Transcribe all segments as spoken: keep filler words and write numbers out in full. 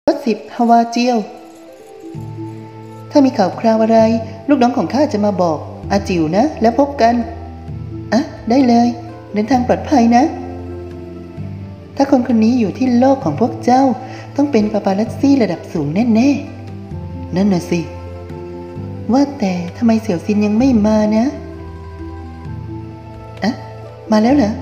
รถสิบฮาวาเจียวถ้ามีข่าวคราวอะไรลูกน้องของข้าจะมาบอกอาจิ๋วนะแล้วพบกันอ่ะได้เลยเดินทางปลอดภัยนะถ้าคนคนนี้อยู่ที่โลกของพวกเจ้าต้องเป็นปาปารัสซี่ระดับสูงแน่ๆนั่นน่ะสิว่าแต่ทำไมเสี่ยวซินยังไม่มานะอ่ะมาแล้วเหรอ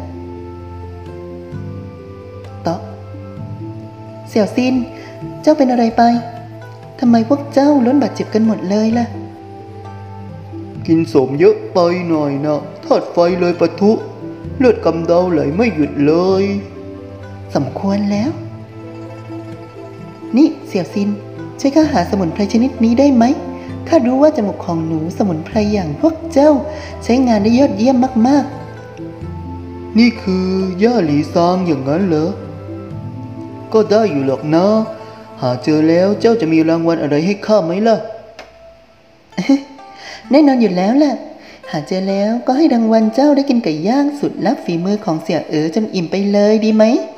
ต่อเสี่ยวซินเจ้าเป็นอะไรไปทำไมพวกเจ้าล้นบาดเจ็บกันหมดเลยล่ะกินสมเยอะไปหน่อยนะธาตุไฟเลยปะทุเลือดกำเดาไหลไม่หยุดเลยสมควรแล้วนี่เสี่ยวซินช่วยข้าหาสมุนไพรชนิดนี้ได้ไหมข้ารู้ว่าจมูกของหนูสมุนไพรอย่างพวกเจ้าใช้งานได้ยอดเยี่ยมมากๆนี่คือย่าหลีซางอย่างนั้นเหรอก็ได้อยู่หรอกนะหาเจอแล้วเจ้าจะมีรางวัลอะไรให้ข้าไหมล่ะแน่นอนอยู่แล้วล่ะหาเจอแล้วก็ให้รางวัลเจ้าได้กินไก่ย่างสุดลับฝีมือของเสี่ยเอ๋อจนอิ่มไปเลยดีไหม